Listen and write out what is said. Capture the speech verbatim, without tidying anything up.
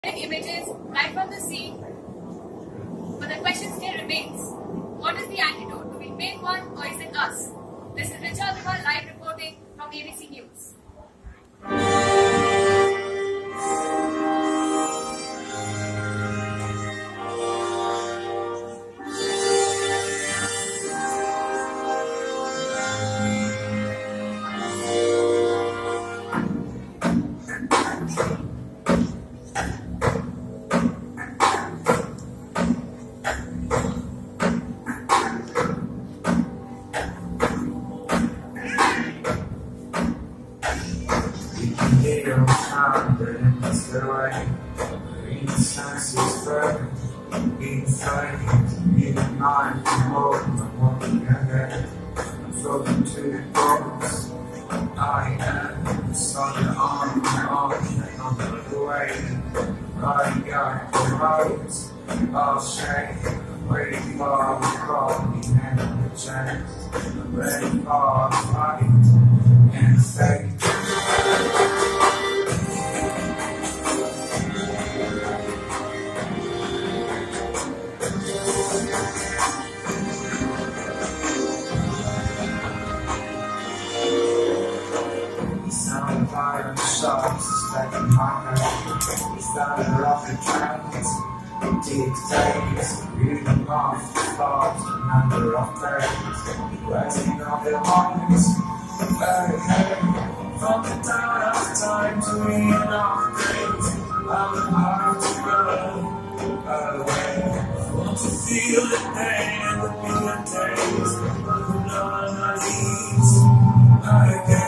Images right from the sea, but the question still remains, what is the antidote? Do we make one or is it us? This is Richa Agarwal live reporting from A B C News. Your confidence away. Green senses firm, inside, in mind, more than walking ahead. I'm floating to the bones. I am solid on my own, and on the way. I got the roads, all shame, waiting for the calling and the chance. I'm ready for the fight and fate. Sound fire shots stuck in my head. We started off the tracks, dictates, reading off the thoughts, number of days, rising of the moments. Hey, hey, from the dawn of time to the end of days, I'm hard to go away. I want to feel the pain and the bitter taste of the anomalies. I